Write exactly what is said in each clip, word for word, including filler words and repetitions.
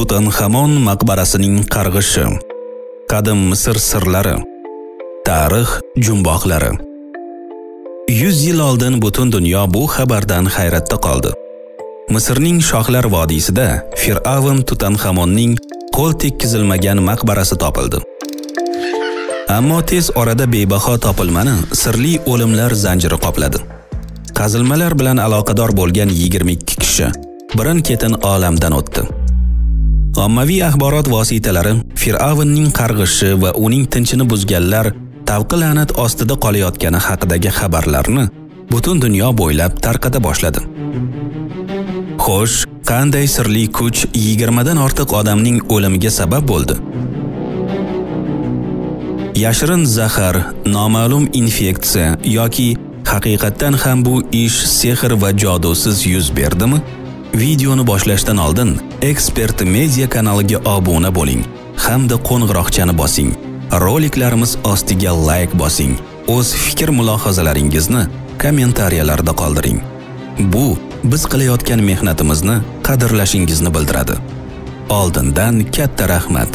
Tutanxamon maqbarasining qarg'ishi. Qadim Misr sirlari. Tarix jumboqlari. yuz yil oldin butun dunyo bu xabardan hayratda qoldi. Misrning Shohlar vodiysida Fir'avn Tutanxamonning qo'l tekkizilmagan maqbarasi topildi. Ammo tez orada bebaho topilmani sirli o'limlar zanjiri qopladi. Qazilmalar bilan aloqador bo'lgan yigirma ikki kishi birin-ketin olamdan o'tdi. Ommaviy axborot vositalari Fir'avnning qarg'ishi va uning tinchini buzganlar tavqi la'nat ostida qolayotgani haqidagi xabarlarni butun dunyo bo'ylab tarqata boshladi. Xo'sh, qanday sirli kuch yigirma dan ortiq odamning o'limiga sabab bo'ldi? Yashirin zahar, noma'lum infeksiya yoki haqiqatan ham bu ish sehr va jodusiz yuz berdimi? Videoni boshlashdan oldin Expert Media kanaliga obuna bo'ling hamda qo'ng'iroqchani bosing. Roliklarimiz ostiga like bosing. O'z fikr mulohazalaringizni kommentariyalarda qoldiring. Bu biz qilayotgan mehnatimizni qadrlashingizni bildiradi. Oldindan katta rahmat.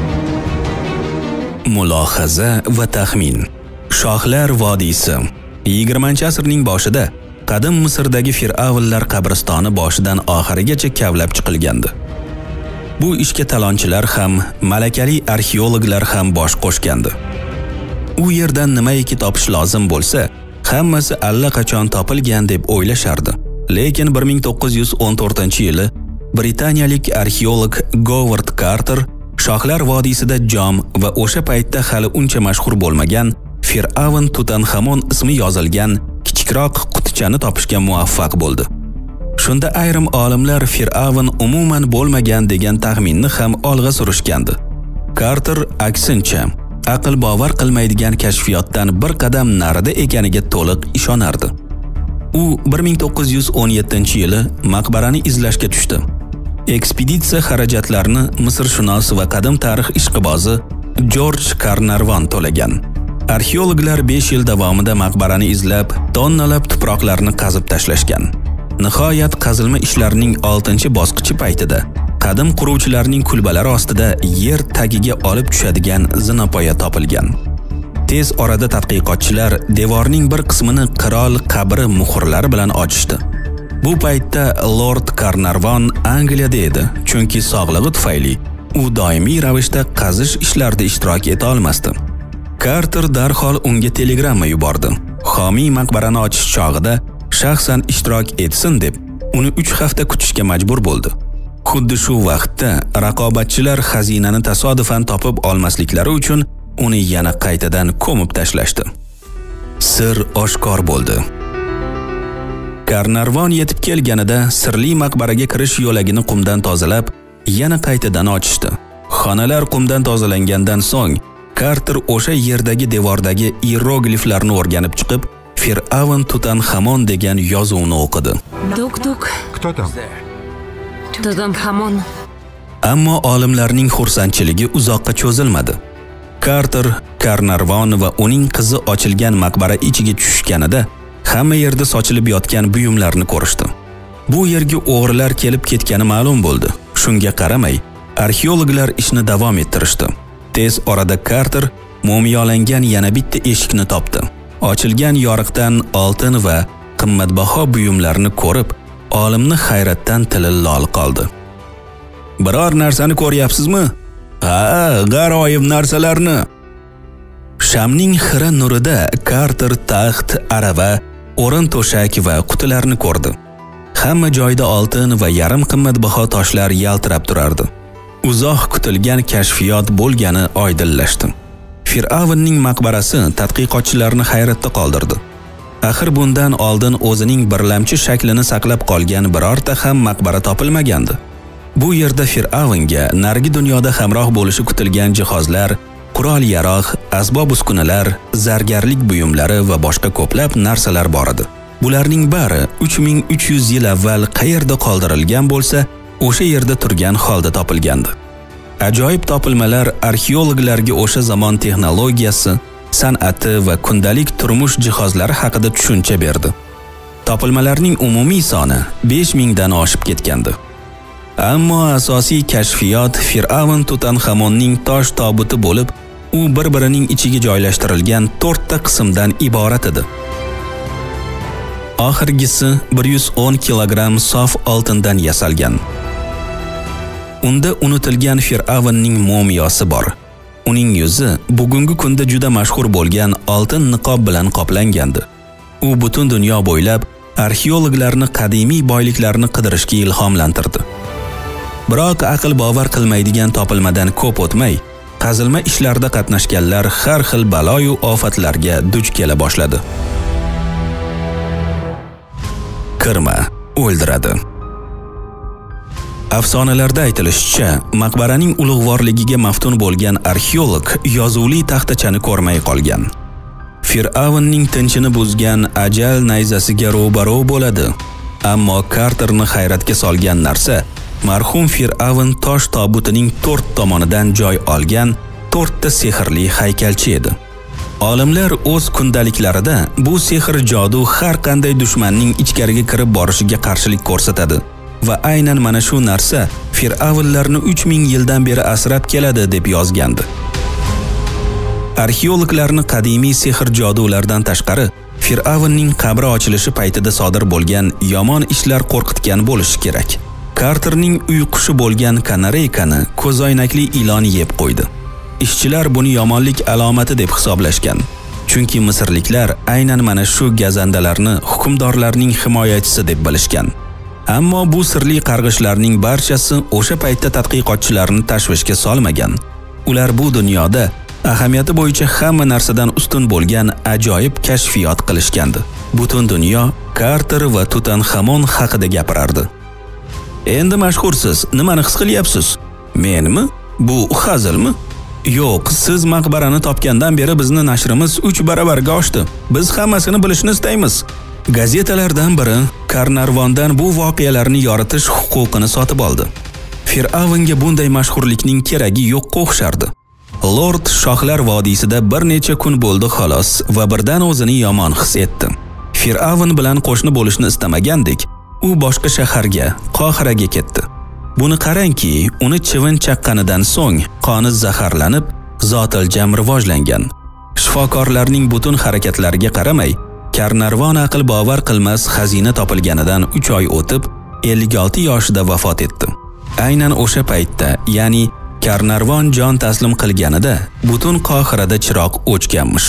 Mulohaza va taxmin. Shohlar vodiysi. yigirmanchi asrning boshida qadim Misrdagi Fir'avnlar qabristoni boshidan oxirigacha kavlab chiqilgandi. Bu ishga talonchilar ham, malakali arxeologlar ham bosh qo'shgandi. U yerdan nimaiki topish lozim bo'lsa, hammasi allaqachon topilgan deb o'ylashardi. Lekin bir ming to'qqiz yuz o'n to'rtinchi yili britaniyalik arxeolog Говард Carter Shohlar vodiysida jom va o'sha paytda hali uncha mashhur bo'lmagan Fir'avn Tutanxamon ismi yozilgan kichikroq qutichani topishga muvaffaq bo'ldi. Shunda ayrim olimlar Fir'avn umuman bo'lmagan degan taxminni ham olg'a surishgandi. Carter aksincha, aql bovar qilmaydigan kashfiyotdan bir qadam narida ekaniga to'liq ishonardi. U bir ming to'qqiz yuz o'n yettinchi yili maqbarani izlashga tushdi. Ekspeditsiya xarajatlarini Misrshunos va qadim tarix ishqibozi Jorj Carnarvon to'lagan. Arxeologlar besh yil davomida maqbarani izlab, tonnalab tuproqlarni qazib tashlashgan. Nihoyat qazilma ishlarining oltinchi bosqichi paytida qadim quruvchilarning kulbalari ostida yer tagiga olib tushadigan zinapoya topilgan. Tez orada tadqiqotchilar devorning bir qismini qirol qabri muhrlari bilan ochishdi. Bu paytda Lord Carnarvon Angliyada edi, chunki sog'lig'i tufayli u doimiy ravishda qazish ishlarida ishtirok eta olmasdi. Carter darhol unga telegramma yubordi. Xomiy maqbarani ochish chog'ida shaxsan ishtirok etsin deb uni uch hafta kutishga majbur bo'ldi. Xuddi shu vaqtda raqobatchilar xazinani tasodifan topib olmasliklari uchun uni yana qaytadan ko'mib tashlashdi. Sir oshkor bo'ldi. Carnarvon yetib kelganida sirli maqbaraga kirish yo'lagini qumdan tozalab, yana qaytadan ochishdi. Xonalar qumdan tozalangandan so'ng Carter o'sha yerdagi devordagi hierogliflarni o'rganib chiqib, Fir'avn Tutanxamon degan yozuvni o'qidi. Duk-duk. Кто там? Tutanxamon. Ammo olimlarning xursandchiligi uzoqqa cho'zilmadi. Carter, Carnarvon va uning qizi ochilgan maqbara ichiga tushganida hamma yerda sochilib yotgan buyumlarni ko'rishdi. Bu yerga o'g'rilar kelib ketgani ma'lum bo'ldi. Shunga qaramay, arxeologlar ishni davom ettirishdi. Tez orada Carter mumiyolangan yana bitta eshikni topdi. Ochilgan yoriqdan oltin va qimmatbaho buyumlarni ko'rib, olimni hayratdan tili lol qoldi. Biror narsani ko'ryapsizmi? Ha, g'aroyib narsalarni. Shamning xira nurida Carter taxt, arava, o'rin to'shak va qutilarni ko'rdi. Hamma joyda oltin va yarim qimmatbaho toshlar yaltirab turardi. Uzoq kutilgan kashfiyot bo'lgani oydinlashdi. Fir'avnning maqbarasi tadqiqotchilarni hayratda qoldirdi. Axir bundan oldin o'zining birlamchi shaklini saqlab qolgan birorta ham maqbara topilmagandi. Bu yerda Fir'avnga narigi dunyoda hamroh bo'lishi kutilgan jihozlar, qurol-yarog', asbob-uskunalar, zargarlik buyumlari va boshqa ko'plab narsalar bor edi. Bularning bari uch ming uch yuz yil avval qayerda qoldirilgan bo'lsa, o'sha yerda turgan holda topilgandi. Ajoyib topilmalar arxeologlarga o'sha zamon texnologiyasi, san'ati va kundalik turmush jihozlari haqida tushuncha berdi. Topilmalarning umumiy soni besh ming dan oshib ketgandi. Ammo asosiy kashfiyot Fir'avn Tutanxamonning tosh tobuti bo'lib, u bir-birining ichiga joylashtirilgan to'rtta qismdan iborat edi. Oxirgisi bir yuz o'n kilogramm sof oltindan yasalgan. Unda unutilgan Fir'avnning mumiyosi bor. Uning yuzi bugungi kunda juda mashhur bo'lgan oltin niqob bilan qoplangandi. U butun dunyo bo'ylab arxeologlarni qadimiy boyliklarni qidirishga ilhomlantirdi. Biroq aql bovar qilmaydigan topilmadan ko'p o'tmay, qazilma ishlarida qatnashganlar har xil balo-yu ofatlarga duch kela boshladi. Kirma o'ldiradi. Afsonalarda aytilishicha, maqbaraning ulug'vorligiga maftun bo'lgan arxeolog yozuvli taxtachani ko'rmay qolgan. Fir'avnning tinchini buzgan ajal nayzasiga ro'baro bo'ladi. Ammo Carterni hayratga solgan narsa marhum Fir'avn tosh tobutining to'rt tomonidan joy olgan to'rtta sehrli haykalchi edi. Olimlar o'z kundaliklarida bu sehr jodu har qanday dushmanning ichkariga kirib borishiga qarshilik ko'rsatadi va aynan mana shu narsa Fir'avnlarni uch ming yildan beri asrab keladi deb yozgandi. Arxeologlarni qadimiy sehr jodulardan tashqari Fir'avnning qabri ochilishi paytida sodir bo'lgan yomon ishlar qo'rqitgan bo'lishi kerak. Carterning uy qushi bo'lgan kanareykani ko'zoynakli ilon yeb qo'ydi. Ishchilar buni yomonlik alomati deb hisoblashgan. Chunki misrliklar aynan mana shu gazandalarni hukmdorlarning himoyachisi deb bilishgan. Ammo bu sirli qarg'ishlarning barchasi o'sha paytda tadqiqotchilarni tashvishga solmagan. Ular bu dunyoda ahamiyati bo'yicha hamma narsadan ustun bo'lgan ajoyib kashfiyot qilishgandi. Butun dunyo Carter va Tutanxamon haqida gapirardi. Endi mashhursiz, nimani his qilyapsiz? Menmi? Bu hazilmi? Yo'q, siz maqbarani topgandan beri bizni nashrimiz uch baravarga oshdi. Biz hammasini bilishni istaymiz. Gazetalardan biri Karnarvondan bu voqealarni yoritish huquqini sotib oldi. Fir'avnga bunday mashhurlikning keragi yo'qqa o'xshardi. Lord Shohlar vodiysida bir necha kun bo'ldi xolos va birdan o'zini yomon his etdi. Fir'avn bilan qo'shni bo'lishni istamagandek, u boshqa shaharga, Qohiraga ketdi. Buni qarangki, uni chivin chaqqanidan so'ng qoni zaharlanib, zotiljam rivojlangan. Shifokorlarning butun harakatlariga qaramay, Karnarvon aql bovar qilmas xazina topilganidan uch oy o'tib, ellik olti yoshida vafot etdi. Aynan o'sha paytda, ya'ni Karnarvon jon taslim qilganida butun Qohirada chiroq o'chganmish.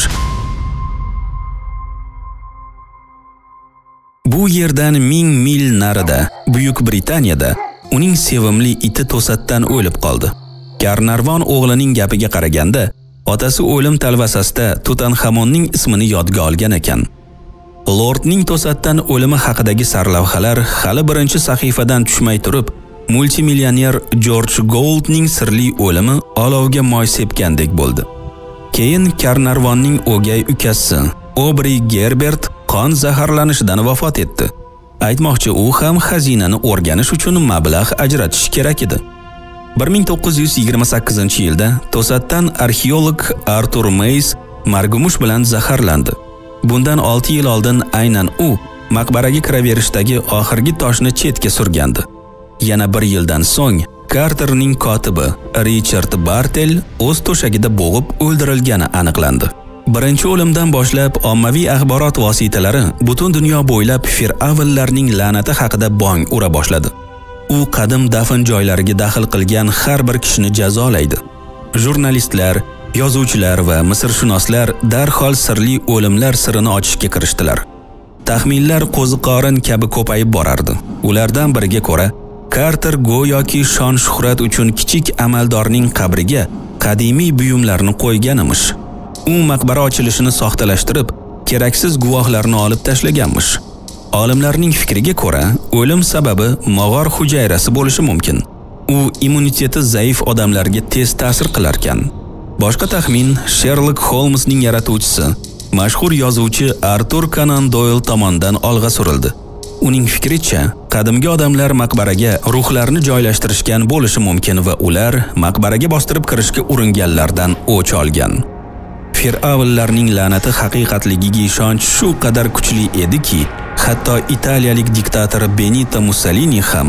Bu yerdan ming mil narida, Buyuk Britaniyada uning sevimli iti to'satdan o'lib qoldi. Karnarvon o'g'lining gapiga qaraganda, otasi o'lim talvasasida Tutanxamonning ismini yodga olgan ekan. Lordning to'satdan o'limi haqidagi sarlavhalar hali birinchi sahifadan tushmay turib, multimillioner George Gouldning sirli o'limi olovga moy sepgandek bo'ldi. Keyin Karnarvonning o'gay ukasi Aubrey Gerbert qon zaharlanishidan vafot etdi. Aytmoqchi, u ham xazinani o'rganish uchun mablag' ajratish kerak edi. bir ming to'qqiz yuz yigirma sakkizinchi yilda to'satdan arxeolog Arthur Mays margumush bilan zaharlandi. Bundan olti yil oldin aynan u maqbaraga kiraverishdagi oxirgi toshni chetga surgandi. Yana bir yildan so'ng Carterning kotibi Richard Bartel o'z to'shagida bo'g'ib o'ldirilgani aniqlandi. Birinchi o'limdan boshlab ommaviy axborot vositalari butun dunyo bo'ylab Fir'avnlarning la'nati haqida bong ura boshladi. U qadim dafn joylariga daxl qilgan har bir kishini jazolaydi. Jurnalistlar, yozuvchilar va misrshunoslar darhol sirli o'limlar sirini ochishga kirishdilar. Taxminlar qo'ziqorin kabi ko'payib borardi. Ulardan biriga ko'ra, Carter go'yoki shon-shuhrat uchun kichik amaldorning qabriga qadimiy buyumlarni qo'yganimish. U maqbara ochilishini soxtalashtirib, keraksiz guvohlarni olib tashlaganmish. Olimlarning fikriga ko'ra, o'lim sababi mog'or hujayrasi bo'lishi mumkin. U immuniteti zaif odamlarga tez ta'sir qilar ekan. Boshqa taxmin Sherlock Holmesning yaratuvchisi, mashhur yozuvchi Arthur Conan Doyle tomonidan olg'a surildi. Uning fikricha, qadimgi odamlar maqbaraga ruhlarni joylashtirishgan bo'lishi mumkin va ular maqbaraga bostirib kirishga uringanlardan o'ch olgan. Fir'avnlarning la'nati haqiqatligiga ishonch shu qadar kuchli ediki, hatto italiyalik diktator Benito Mussolini ham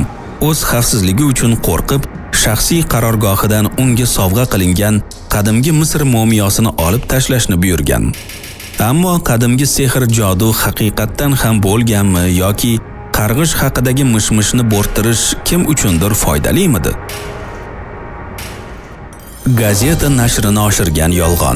o'z xavfsizligi uchun qo'rqib, shaxsiy qarorgohidan unga sovg'a qilingan qadimgi Misr mumiyosini olib tashlashni buyurgan. Ammo qadimgi sehr jodu haqiqatdan ham bo'lganmi yoki qarg'ish haqidagi mishmishni bo'rttirish kim uchundir foydalimidi? Gazeta nashrini oshirgan yolg'on.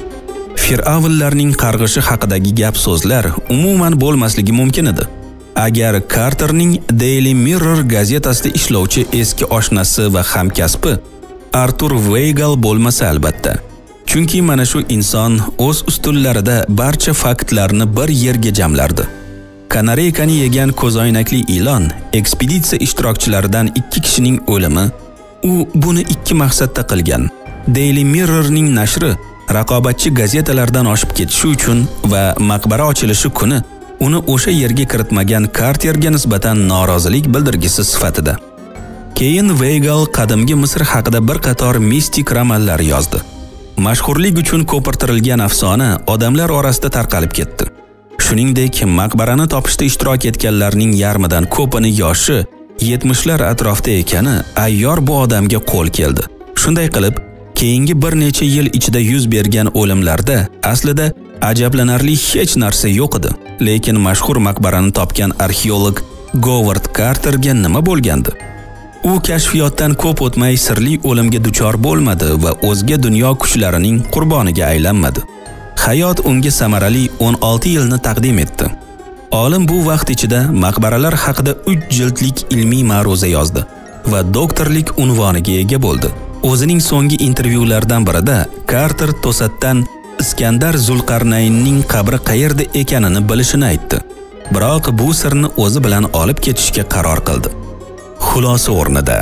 Fir'avnlarning qarg'ishi haqidagi gap so'zlar umuman bo'lmasligi mumkin edi. Agar Carterning Daily Mirror gazetasida ishlovchi eski oshnasi va hamkasbi Arthur Weigel bo'lmasa albatta. Chunki mana shu inson o'z ustunlarida barcha faktlarni bir yerga jamlardi. Kanareykani yegan ko'zoynakli ilon ekspeditsiya ishtirokchilaridan ikki kishining o'limi, u buni ikki maqsadda qilgan. Daily Mirrorning nashri raqobatchi gazetalardan oshib ketishi uchun va maqbara ochilishi kuni uni o'sha yerga kiritmagan Carterga nisbatan norozilik bildirgisi sifatida. Keyin Weigel qadimgi Misr haqida bir qator mistik romanlar yozdi. Mashhurlik uchun ko'pirtirilgan afsona odamlar orasida tarqalib ketdi. Shuningdek, maqbarani topishda ishtirok etganlarning yarmidan ko'pini yoshi yetmishlar atrofida ekani ayyor bu odamga qo'l keldi. Shunday qilib, keyingi bir necha yil ichida yuz bergan o'limlarda aslida ajablanarli hech narsa yo'q edi. Lekin mashhur maqbarani topgan arxeolog Говард Carterga nima bo'lgandi? U kashfiyotdan ko'p o'tmay sirli o'limga duchor bo'lmadi va o'zga dunyo kuchlarining qurboniga aylanmadi. Hayot unga samarali o'n olti yilni taqdim etdi. Olim bu vaqt ichida maqbaralar haqida uch jildlik ilmiy ma'ruza yozdi va doktorlik unvoniga ega bo'ldi. O'zining so'nggi intervyularidan birida Carter to'satdan Iskandar Zulqarnaynning qabri qayerda ekanini bilishini aytdi. Biroq bu sirni o'zi bilan olib ketishga qaror qildi. Xulosa o'rnida,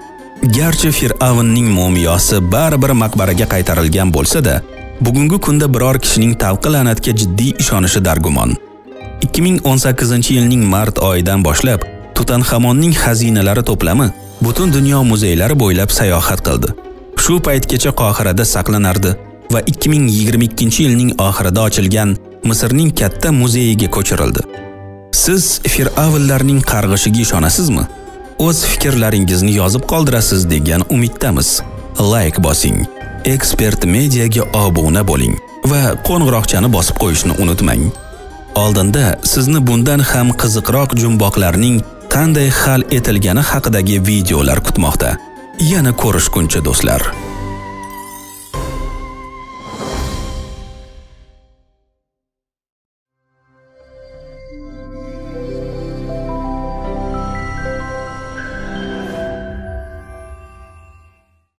garchi Fir'avnning mumiyosi baribir maqbaraga qaytarilgan bo'lsa-da, bugungi kunda biror kishining talqi la'natga jiddiy ishonishi dargumon. ikki ming o'n sakkizinchi yilning mart oyidan boshlab Tutanxamonning xazinalari to'plami butun dunyo muzeylari bo'ylab sayohat qildi. Shu paytgacha Qohirada saqlanardi va ikki ming yigirma ikkinchi yilning oxirida ochilgan Misrning katta muzeyiga ko'chirildi. Siz Fir'avnlarning qarg'ishiga ishonasizmi? O'z fikrlaringizni yozib qoldirasiz degan umiddamiz. Like bosing, Expert Mediaga obuna bo'ling va qo'ng'iroqchani bosib qo'yishni unutmang. Oldinda sizni bundan ham qiziqroq jumboqlarning qanday hal etilgani haqidagi videolar kutmoqda. Yana ko'rishguncha do'stlar.